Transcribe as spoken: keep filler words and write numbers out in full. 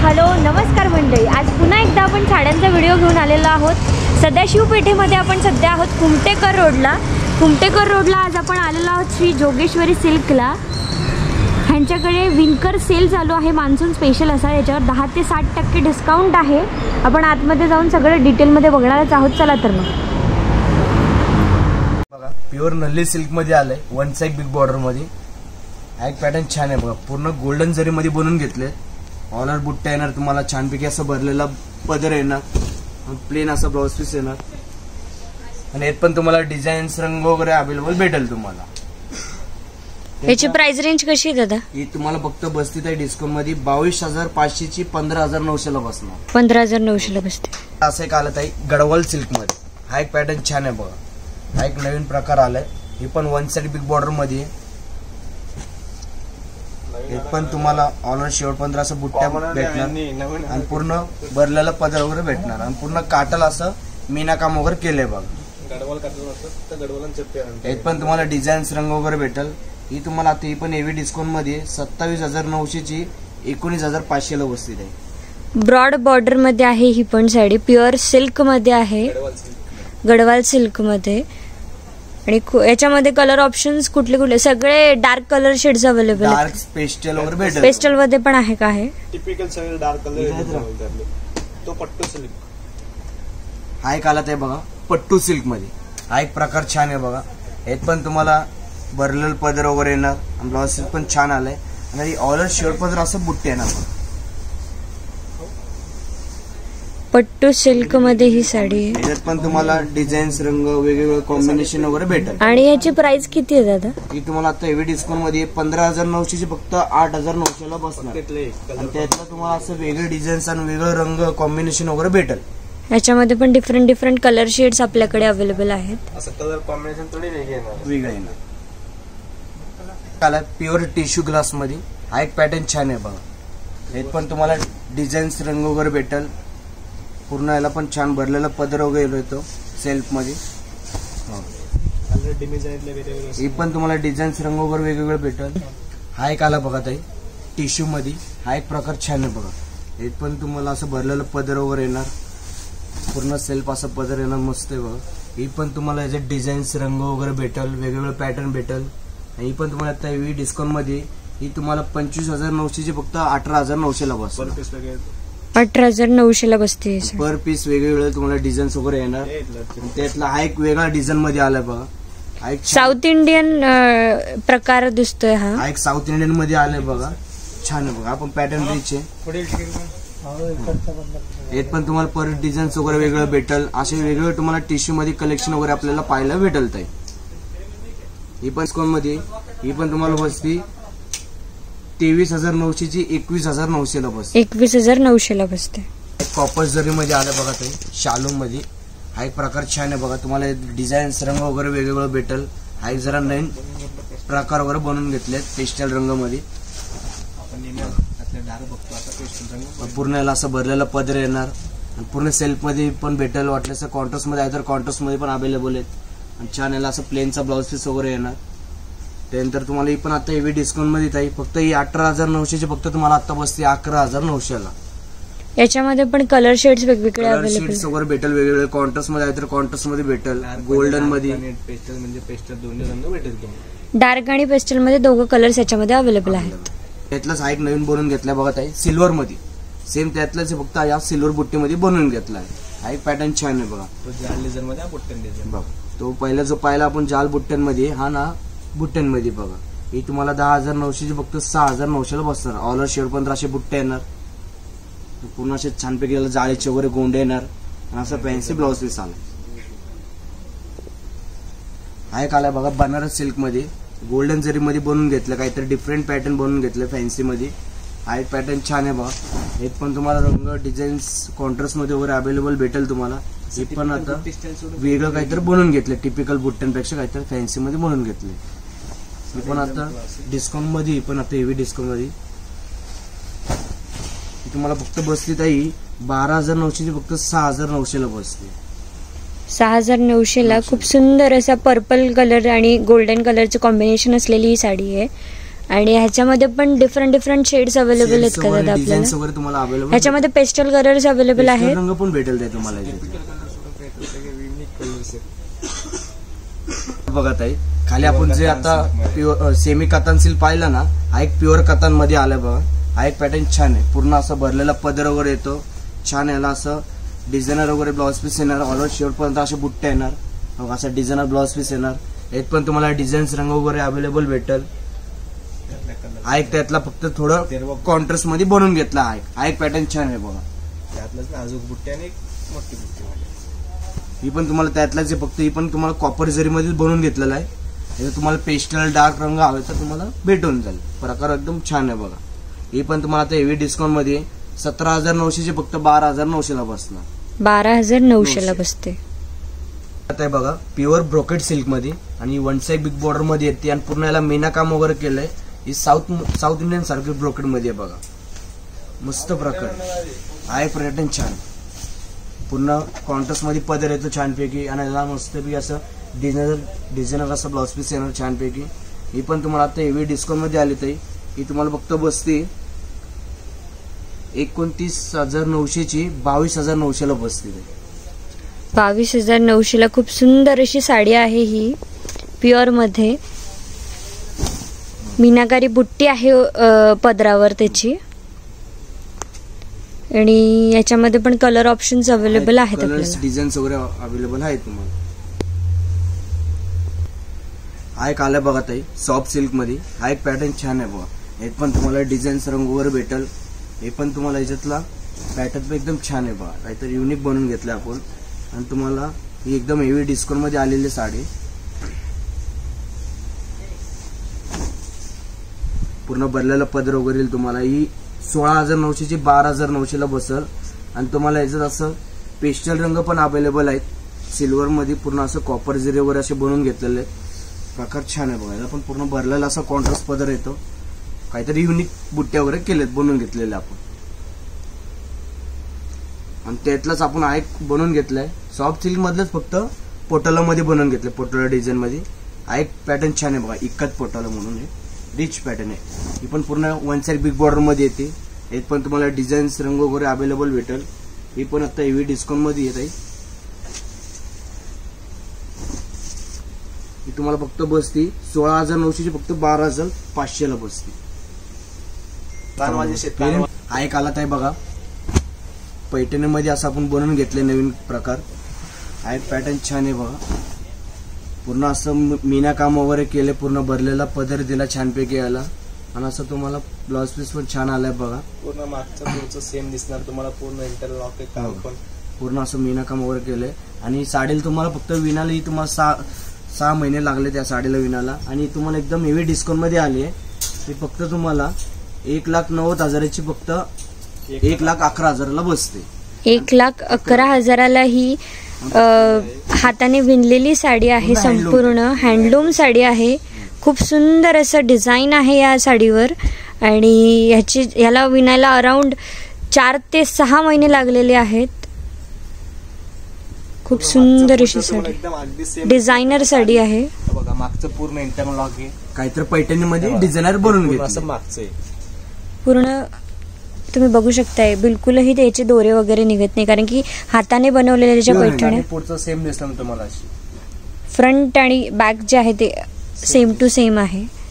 Hello नमस्कार मंडळी, आज पुन्हा एकदा आपण साड्यांचा व्हिडिओ घेऊन आलेलो आहोत। सदाशिव पेठेमध्ये आपण सध्या आहोत कुमटेकर रोडला। कुमटेकर रोडला आज आपण आलेलो आहोत श्री जोगेश्वरी सिल्कला। ह्यांच्याकडे विंकर सेल चालू आहे, मान्सून स्पेशल असा। याच्यावर दहा ते साठ टक्के डिस्काउंट आहे। आपण आतमध्ये जाऊन सगळं डिटेलमध्ये बघणारच आहोत। चला तर मग बघा, प्युअर नल्ली सिल्क मध्ये आलंय, वन साइड बिग बॉर्डर मध्ये। एक पॅटर्न छान आहे बघा, पूर्ण गोल्डन जरी मध्ये बनवून घेतले। ऑलर बुट्टा येणार तुम्हाला, छानपैकी असं भरलेला पदर येणार, प्लेन असं ब्लाउज पीस येणार आणि यात पण तुम्हाला डिझाईन्स रंग वगैरे अवेलेबल भेटेल तुम्हाला। याची प्राइस रेंज कशी आहे दादा? ही तुम्हाला फक्त बसती आहे डिस्काउंट मध्ये बावीस हजार पाचशे ची पंधरा हजार नऊशे ला बसणार। पंधरा हजार नऊशे ला बसते। असं एक आलं ताई गडवाल सिल्क मध्ये। हा एक पॅटर्न छान आहे बघा, हा एक नवीन प्रकार आलाय। हे पण वन साइड बिग बॉर्डर मध्ये आहे। हे पण तुम्हाला ऑनर शेवट पंधरा असं बुट्ट्या भेटणार आणि पूर्ण भरलेला पदर वगैरे भेटणार आणि पूर्ण काटल असं मीना काम वगैरे केलंय बघा। यात पण तुम्हाला डिझाईन्स रंग वगैरे भेटल। ही तुम्हाला आता ही पण एव्ही डिस्काउंट मध्ये सत्तावीस हजार नऊशे ची एकोणीस हजार पाचशे ला बसतील आहे। ब्रॉड बॉर्डर मध्ये आहे ही पण साडी, प्युअर सिल्क मध्ये आहे, गडवाल सिल्क मध्ये। आणि याच्यामध्ये कलर ऑप्शन्स कुठले कुठले? सगळे डार्क कलर शेड्स अवेलेबल आहेत। डार्क पेस्टल वगैरे भेटेल। पेस्टल मध्ये पण आहे का? आहे टिपिकल सगळे डार्क कलर। तो पट्टू सिल्क हा एक आलात आहे बघा, पट्टू सिल्क मध्ये। हा एक प्रकार छान आहे बघा। यात पण तुम्हाला भरलेलं पदर वगैरे येणार आणि ब्लाउज पण छान आलंय आणि ऑलर शेवट पदर असं बुट्टे येणार। पट्टू सिल्क मध्ये ही साडी आहे। याच्यात पण तुम्हाला डिझाईन्स रंग वेगवेगळे कॉम्बिनेशन वगैरे भेटेल। आणि याची प्राइस किती आहे दादा? ही तुम्हाला आता हेवी डिस्काउंट मध्ये पंधरा हजार नऊशे ची फक्त आठ हजार नऊशे ला बसणार। आणि त्यातलं तुम्हाला असं वेगळे डिझाईन्स आणि वेगळं रंग कॉम्बिनेशन वगैरे भेटेल। याच्यामध्ये पण डिफरंट डिफरंट कलर शेड्स आपल्याकडे अवेलेबल आहेत। असं कलर कॉम्बिनेशन थोडी वेगळे येणार, वेगळे येणार। काला प्युअर टिश्यू ग्लास मध्ये हा एक पॅटर्न छान आहे बघा। यात पण तुम्हाला डिझाईन्स रंग वगैरे भेटेल। पूर्ण याला पण छान भरलेला पदर वगैरे येतो सेल्फ मध्ये। ही पण तुम्हाला डिझाईन्स रंग वगैरे वेगवेगळे भेटेल। हा एक आला बघा ताई टिश्यू मध्ये। हा एक प्रकार छान आहे बघा। यात पण तुम्हाला असं भरलेलं पदर वगैरे येणार, पूर्ण सेल्फ असं पदर येणार, मस्त आहे बघा। ही पण तुम्हाला याच्यात डिझाईन्स रंग वगैरे भेटेल, वेगवेगळे पॅटर्न भेटेल। ही पण तुम्हाला आता हेवी डिस्काउंट मध्ये ही तुम्हाला पंचवीस हजार नऊशे ची फक्त अठरा हजार नऊशे ला बसणार। अठरा हजार नऊशे ला बसते। पर पीस वेगवेगळे तुम्हाला डिझाईन्स वगैरे येणार। त्यातला हा एक वेगळा डिझाईन मध्ये आलाय बघा। हा एक साऊथ इंडियन प्रकार दिसतोय। हा हा एक साऊथ इंडियन मध्ये आलाय बघा, छान आहे बघा। आपण पॅटर्न रिच आहे। यात पण तुम्हाला पर डिझाईन्स वगैरे वेगळं भेटल। असे वेगवेगळे तुम्हाला टिश्यू मध्ये कलेक्शन वगैरे आपल्याला पाहायला भेटल ताई। ही पण डिस्काउंट मध्ये ही पण तुम्हाला बसती तेवीस हजार नऊशे ची एकवीस हजार नऊशे ला बसते। एकवीस हजार नऊशे ला बसते। कॉपर जरी मध्ये आलं बघा ताई, शालू मध्ये। हा एक प्रकार छान आहे बघा, तुम्हाला डिझाईन्स रंग वगैरे वेगवेगळं भेटल। हा एक जरा नवीन प्रकार वगैरे बनवून घेतलेत पेस्टल रंग मध्ये। पूर्ण याला असं भरलेला पदर येणार आणि पूर्ण सेल्फ मध्ये पण भेटेल। वाटल्यास कॉन्ट्रास्ट मध्ये आहे तर कॉन्ट्रास्ट मध्ये पण अवेलेबल आहेत आणि छान याला असं प्लेनचा ब्लाउज पीस वगैरे येणार। त्यानंतर तुम्हाला ही पण आता हेवी डिस्काउंट मध्ये ताई फक्त ही अठरा हजार नऊशे ची फक्त तुम्हाला आता बसते अकरा हजार नऊशे ला। याच्यामध्ये पण कलर शेड्स वेगवेगळे अवेलेबल शेड्स वगैरे भेटेल, वेगवेगळे कॉन्ट्रास्ट मध्ये आहे तर कॉन्ट्रास्ट मध्ये भेटेल, गोल्डन मध्ये पेस्टल म्हणजे पेस्टल दोन्ही रंग भेटेल तुम्हाला। डार्क आणि पेस्टल मध्ये दोघं कलर्स याच्यामध्ये अवेलेबल आहेत। त्यातलाच हा एक नवीन बनवून घेतलाय बघा ताई सिल्वर मध्ये, सेम त्यातलाच फक्त या सिल्वर बुट्टी मध्ये बनवून घेतलाय। हा एक पॅटर्न छान आहे बघा। तो जाल लेझर मध्ये बुट्टन डिझाइन बघा, तो पहिला जो पाहिला आपण जाल बुट्ट्यांमध्ये, हा ना बुट्ट्यांमध्ये बघा। ही तुम्हाला दहा हजार नऊशे ची फक्त सहा हजार नऊशे ला बसणार। ऑलर शेड पंधराशे बुट्टे येणार, पूर्ण असे छानपैकी जाळीचे वगैरे गोंडे येणार आणि असं फॅन्सी ब्लाउज पीस आला। हा एक आलाय बघा बनारस सिल्क मध्ये, गोल्डन जरी मध्ये बनवून घेतलं, काहीतरी डिफरंट पॅटर्न बनवून घेतलं फॅन्सी मध्ये। हा एक पॅटर्न छान आहे बघा। हे पण तुम्हाला रंग डिझाईन्स कॉन्ट्रास्ट मध्ये वगैरे अवेलेबल भेटेल तुम्हाला। हे पण आता वेगळं काहीतरी बनवून घेतलं, टिपिकल बुट्ट्यांपेक्षा काहीतरी फॅन्सी मध्ये बनवून घेतले। हे पण आता डिस्काउंट मध्ये, पण आता हेवी डिस्काउंट मध्ये तुम्हाला फक्त बसली ताई बारा हजार नऊशे ची फक्त सहा हजार नऊशे ला बसते। सहा हजार नऊशे ला खूप सुंदर असा पर्पल कलर आणि गोल्डन कलरचं कॉम्बिनेशन असलेली ही साडी आहे। आणि ह्याच्यामध्ये पण डिफरंट डिफरंट शेड्स अवेलेबल आहेत का दादा डिझाईन्स आपल्याला? वगैरे तुम्हाला अवेलेबल. ह्याच्यामध्ये पेस्टल कलर्स अवेलेबल आहेत. रंग पण भेटेल ते तुम्हाला इथे. बघा ताई, खाली आपण जे आता प्युअर सेमी कतान सिल्क पाहिलं ना, हा एक प्युअर कतान मध्ये आलाय बघा. हा एक पॅटर्न छान आहे, पूर्ण असं भरलेला पदर वगैरे येतो छान. याला असं डिझायनर वगैरे ब्लाउज पीस येणार, ऑल ओव्हर शेवटपर्यंत असे बुट्टे येणार बघा. असं डिझायनर ब्लाउज पीस येणार. यात पण तुम्हाला डिझाईन्स रंग वगैरे अवेलेबल भेटेल. हा एक त्यातला फक्त थोडं कॉन्ट्रास्ट मध्ये बनवून घेतला. हा एक हा एक पॅटर्न छान आहे बघा. त्यातलंच नाजूक बुट्टी आणि एक मोठी बुट्टी. ही पण तुम्हाला त्यातलाच आहे, फक्त ही पण तुम्हाला कॉपर जरी मध्ये बनवून घेतलेला आहे. याच्यात तुम्हाला पेस्टल डार्क रंग हवे तर तुम्हाला भेटून जाईल. प्रकार एकदम छान आहे बघा. ही पण तुम्हाला आता हेवी डिस्काउंट मध्ये सतरा हजार नऊशेचे फक्त बारा हजार नऊशे ला बसणार. बारा हजार नऊशे ला बसते. आता आहे बघा प्युअर ब्रोकेट सिल्क मध्ये आणि वन साइड बिग बॉर्डर मध्ये येते आणि पूर्ण याला मीना काम वगैरे केलंय. ही साऊथ साऊथ इंडियन सारखी ब्रोकेट मध्ये आहे बघा. मस्त प्रकार आहे, पर्यटन छान. पूर्ण कॉन्ट्रास्ट मध्ये पदर येतो छानपैकी आणि याला मस्तपैकी असं डिझायनर डिझायनर असं ब्लाउज पीस येणार छानपैकी. ही पण तुम्हाला आता हेवी डिस्काउंट मध्ये आली ताई. ही तुम्हाला फक्त बसते एकोणतीस हजार नऊशेची बावीस हजार नऊशे ला बसते. बावीस हजार नऊशे ला खूप सुंदर अशी साडी आहे ही प्युअर मध्ये. मीनाकारी बुट्टी आहे पदरावर त्याची आणि याच्यामध्ये पण कलर ऑप्शन्स अवेलेबल आहेत आपल्याला. डिझाईन्स वगैरे अवेलेबल आहेत तुम्हाला. हा एक आलाय बघा ताई सॉफ्ट सिल्क मध्ये. हा एक पॅटर्न छान आहे बघा. यात पण तुम्हाला डिझाईन्स रंग वगैरे भेटेल. हे पण तुम्हाला याच्यातला पॅटर्न एकदम छान आहे बघा. काहीतरी युनिक बनवून घेतलं आपण आणि तुम्हाला ही एकदम हेवी डिस्काउंट मध्ये आलेली साडी. पूर्ण भरलेला पदर वगैरे येईल तुम्हाला. ही सोळा हजार नऊशेची बारा हजार नऊशे ला बसल आणि तुम्हाला याच्यात असं पेस्टल रंग पण अवेलेबल आहेत. सिल्वर मध्ये पूर्ण असं कॉपर जिरे वगैरे असे बनवून घेतलेले प्रकार छान आहे बघा. याला पण पूर्ण भरलेला असा कॉन्ट्रास्ट पदर येतो. काहीतरी युनिक बुट्ट्या वगैरे केलेत बनवून घेतलेले आपण आणि त्यातलाच आपण हा एक बनवून घेतलाय. सॉफ्ट सिल्क मधलंच फक्त पोटला मध्ये बनवून घेतलंय. पोटला डिझाईन मध्ये हा एक पॅटर्न छान आहे बघा. इक्कत पोटला म्हणून आहे, रिच पॅटर्न आहे. ही पण पूर्ण वन साइड बिग बॉर्डर मध्ये येते. यात पण तुम्हाला डिझाईन्स रंग वगैरे अवेलेबल भेटेल. ही पण आता हेवी डिस्काउंट मध्ये येत आहे. ही तुम्हाला फक्त बसती सोळा हजार नऊशेची फक्त बारा हजार पाचशे ला बसते. हा एक आला आहे बघा पैठणीमध्ये असं आपण बनवून घेतले नवीन प्रकार. हा एक पॅटर्न छान आहे बघा. पूर्ण असं मीना काम वगैरे केले, पूर्ण भरलेला पदर दिला छानपैकी याला आणि असं तुम्हाला ब्लाउज पीस पण छान आलाय बघा. पूर्ण मागचं पुढचं सेम दिसणार तुम्हाला. पूर्ण इंटरलॉक काम पण पूर्ण असं मीना काम वगैरे केलंय आणि साडीला तुम्हाला फक्त विणाला ही तुम्हाला सहा सहा महिने लागले त्या साडीला विणाला आणि तुम्हाला एकदम हेवी डिस्काउंट मध्ये आली आहे. ती फक्त तुम्हाला एक लाख नव्वद हजाराची फक्त एक लाख अकरा हजाराला बसते. एक लाख अकरा हजाराला ही हाताने विणलेली साडी आहे. संपूर्ण हँडलूम साडी आहे. खूप सुंदर असं डिझाईन आहे या साडीवर आणि ह्याची ह्याला विणायला अराउंड चार ते सहा महिने लागलेले आहेत. खूप सुंदर अशी साडी डिझायनर साडी आहे बघा. मागचं पूर्ण इंटरलॉक आहे. काहीतरी पैठणीमध्ये डिझायनर बनवून घेतलं असं मागचं आहे पूर्ण. तुम्ही बघू शकताय बिलकुलही त्याचे दोरे वगैरे निघत नाही कारण की हाताने बनवलेल्या त्याच्या पैठण्या. पुढचं सेम दिसतं तुम्हाला. अशी फ्रंट आणि बॅक जे आहे ते सेम टू सेम आहे.